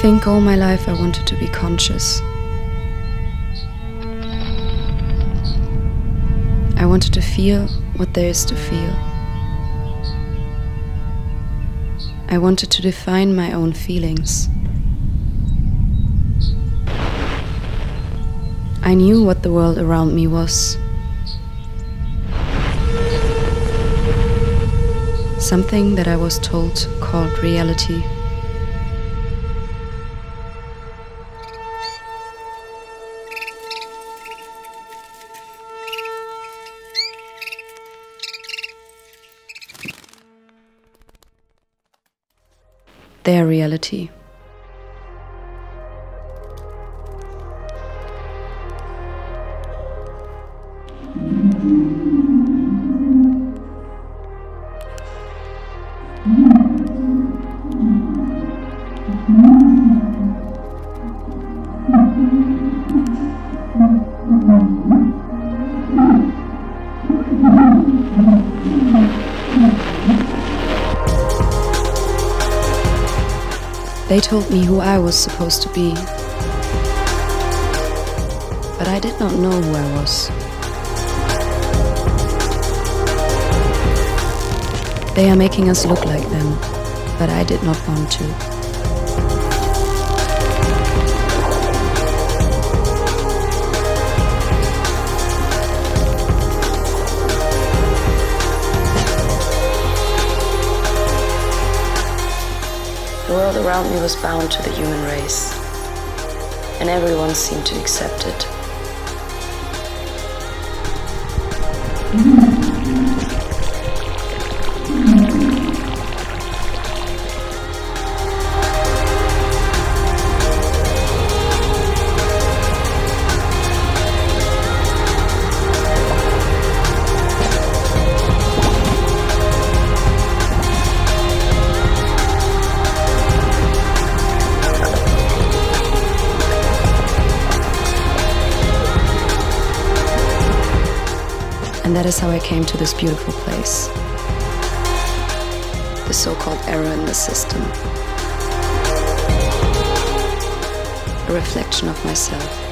think all my life I wanted to be conscious. I wanted to feel what there is to feel. I wanted to define my own feelings. I knew what the world around me was. Something that I was told called reality. Their reality. They told me who I was supposed to be, but I did not know who I was. They are making us look like them, but I did not want to. The world around me was bound to the human race, and everyone seemed to accept it. And that is how I came to this beautiful place. The so-called error in the system. A reflection of myself.